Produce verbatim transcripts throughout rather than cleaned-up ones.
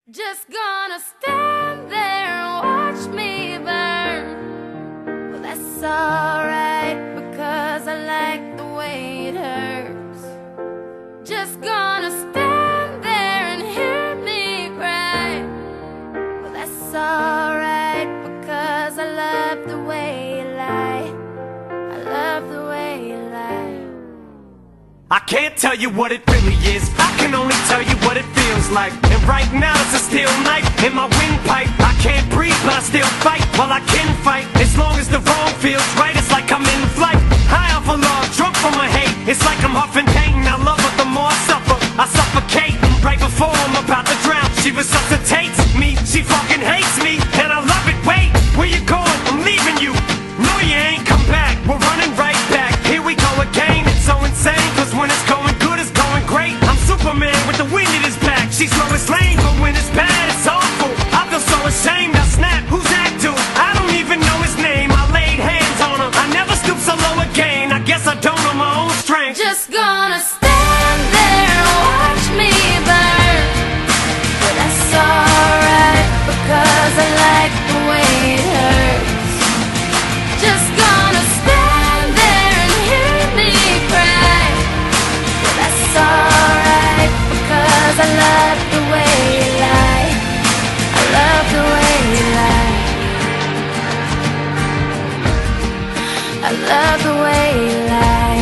Just gonna stand there and watch me burn. Well, that's alright, because I like the way it hurts. Just gonna stand there and hear me cry. Well, that's alright, because I love the way you lie. I love the way you lie. I can't tell you what it really is, I can only tell you what it feels like. And right now it's a steel knife in my windpipe. I can't breathe but I still fight, while I can fight. As long as the wrong feels right, it's like I'm in flight. High off of love, drunk from my hate. It's like I'm huffing pain, I love her the more I suffer. I suffocate, right before I'm about to drown. She resuscitates me, she fucking hates me, and I love it. Wait, where you going? I'm leaving you. No, you ain't come back, we're running right back. Here we go again, it's so insane, cause when it's going good, it's going great. I'm Superman with the wind in his back. She's Lois Lane, but when it's bad, it's awful. I feel so ashamed, I snap, who's that dude? I don't even know his name, I laid hands on him. I never stoop so low again, I guess I don't know my own strength. Just gonna stand there and watch me burn. But that's alright, because I like the way it hurts. Just gonna stand there and hear me cry. But that's alright, because I love the way you lie. I love the way you lie. I love the way you lie.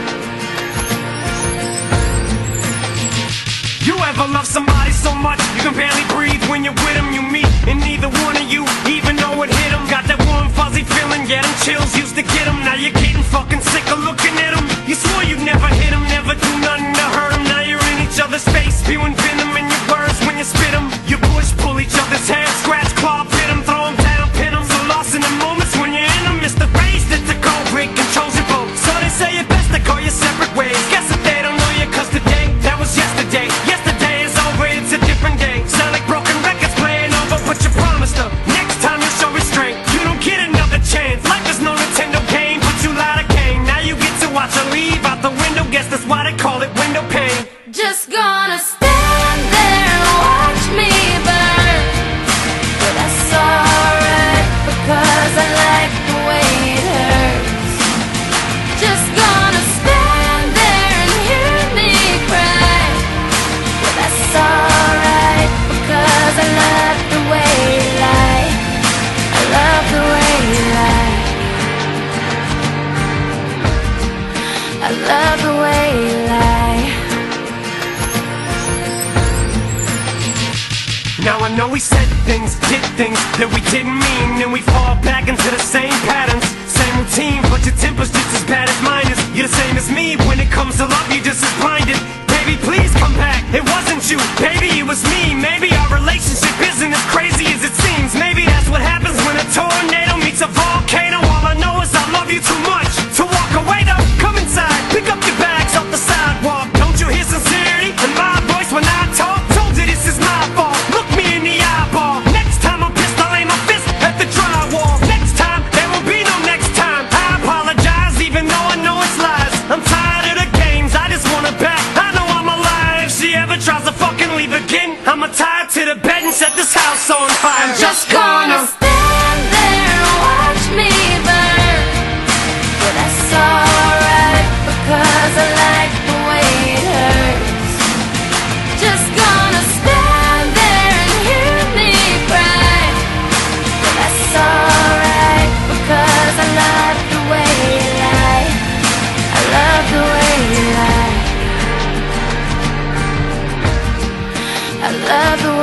You ever love somebody so much you can barely breathe when you're with them? You meet, and neither one of you even know it hit them. Got that warm fuzzy feeling, yeah, them chills used to get them. Now you're getting fucking sick of looking at them. You swore you'd never hit them, never do nothing to hurt them. Now you're in each other's face, spewing venom in your words when you spit them. You push, pull each other's hair, scratch, claw, pit them, throw them down, pin them. So lost in the moments when you're in them, it's the race that the cold break controls your boat. So they say it best to go your separate ways. Guess that they don't know you, cause today, that was yesterday. Yesterday is over, it's a different day. Sound like broken records playing over, but you promised her next time you show restraint. You don't get another chance, life is no Nintendo game, but you lied again. Now you get to watch her leave out the window, guess that's why they call it window pane. Just gonna stand there and watch me burn. But that's alright, because I like the way it hurts. Just gonna stand there and hear me cry. But that's alright, because I love the way you lie. I love the way you lie. I love the way you lie. Now I know we said things, did things that we didn't mean, and we fall back into the same patterns, same routine, but your temper's just as bad as mine is. You're the same as me, when it comes to love, you're just as blinded. Baby, please come back, it wasn't you, baby, it was me. Maybe our relationship isn't as crazy as it seems. Maybe that's what happens when a tornado meets a volcano. All I know is I love you too much to walk away though. Come inside, pick up your bags off the sidewalk. Don't you hear sincerity in my voice when I talk? Told you this is my fault, look me in the eyeball. Next time I'm pissed, I'll aim my fist at the drywall. Next time, there will be no next time. I apologize even though I know it's lies. I'm tired of the games, I just want her back. I know I'm alive, if she ever tries to fucking leave again, I'ma tie her to the bed and set this house on fire. I'm just gonna stand there and watch me burn. But that's alright, because I like the way it hurts. Just gonna stand there and hear me cry. But that's alright, because I love the way you lie. I love the way you lie. I love the way